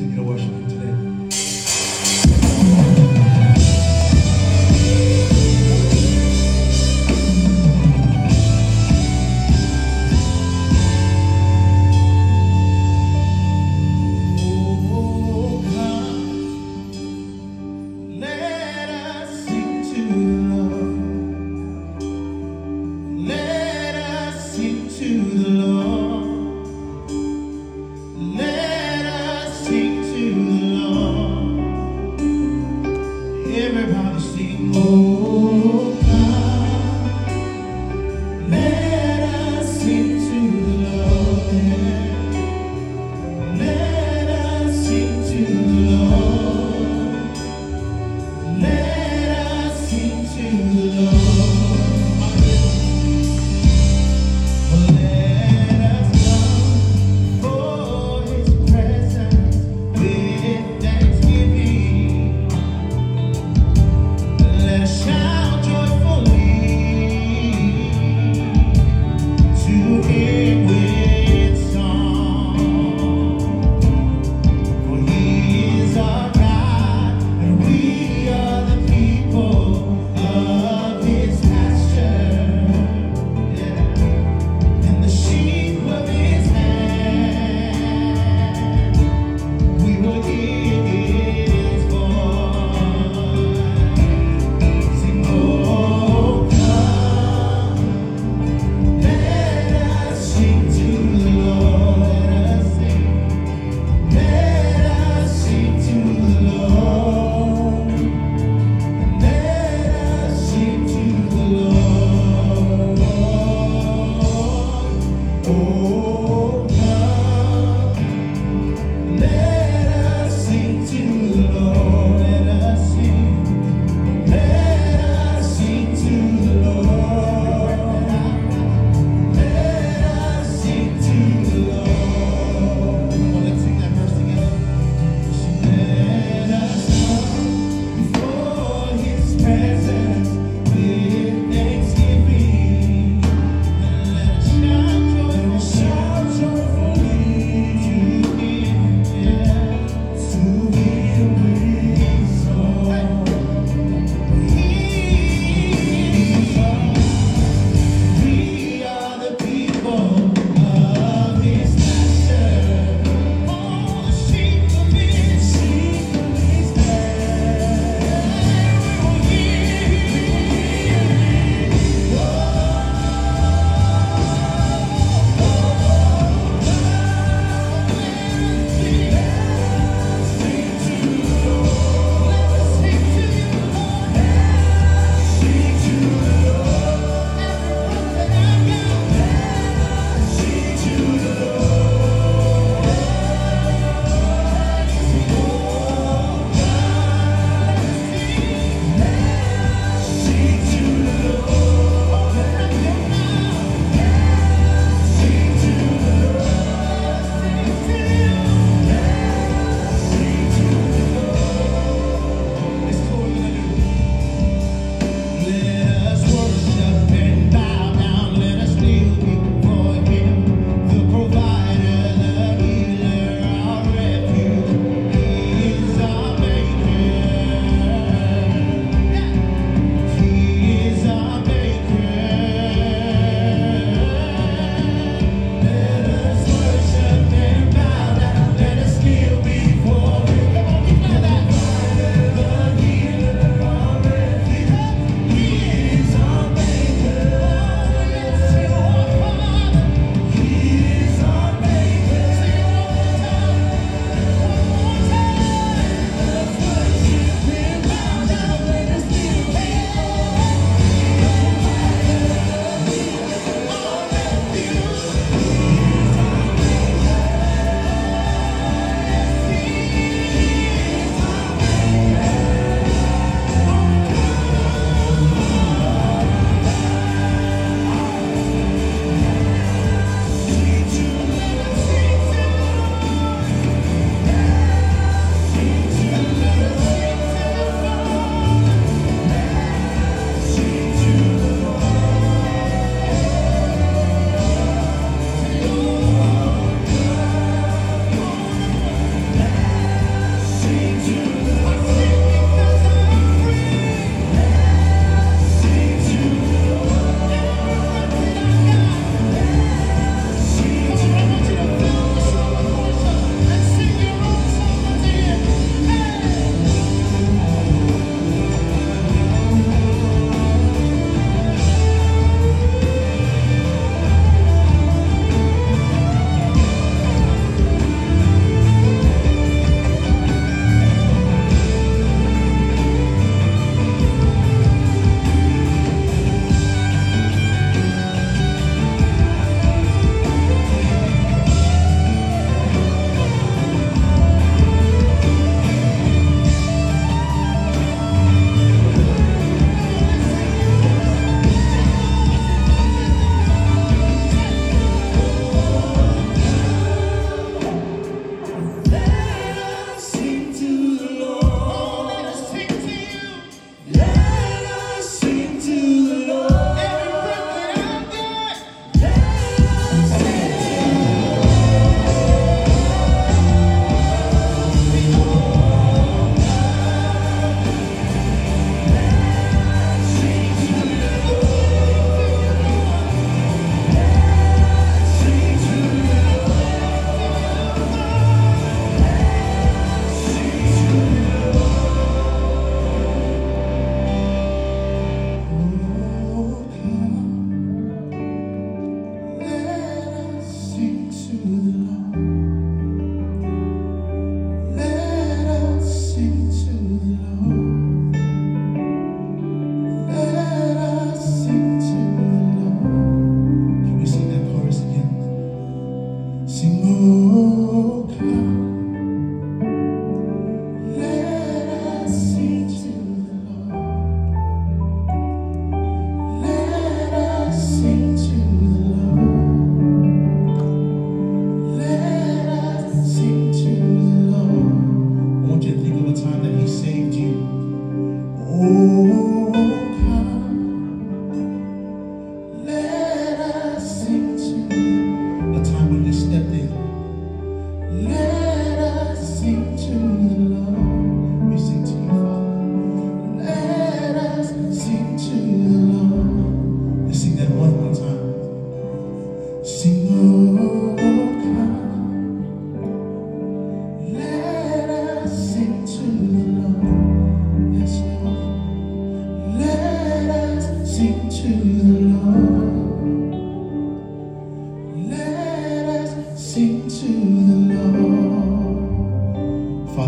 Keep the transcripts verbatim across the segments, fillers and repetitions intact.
continue to worship Him today. To the Lord, let us sing to the Lord.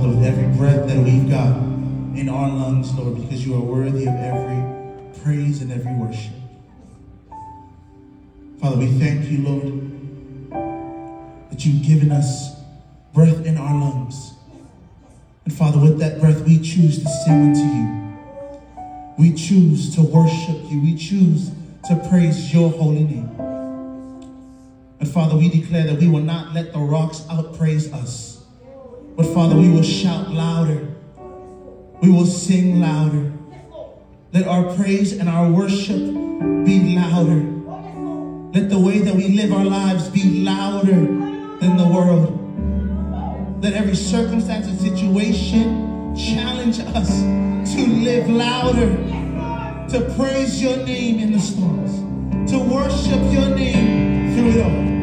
Father, with every breath that we've got in our lungs, Lord, because you are worthy of every praise and every worship. Father, we thank you, Lord, that you've given us breath in our lungs. And Father, with that breath, we choose to sing unto you. We choose to worship you. We choose to praise your holy name. And Father, we declare that we will not let the rocks outpraise us. But Father, we will shout louder. We will sing louder. Let our praise and our worship be louder. Let the way that we live our lives be louder than the world. Let every circumstance and situation challenge us to live louder, to praise your name in the storms, to worship your name through it all.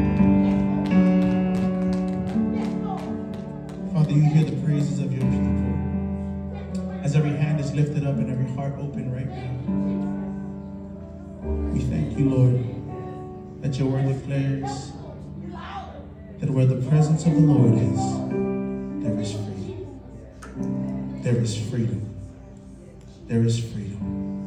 Father, you hear the praises of your people as every hand is lifted up and every heart open right now. We thank you, Lord, that your word declares that where the presence of the Lord is, there is freedom. There is freedom. There is freedom.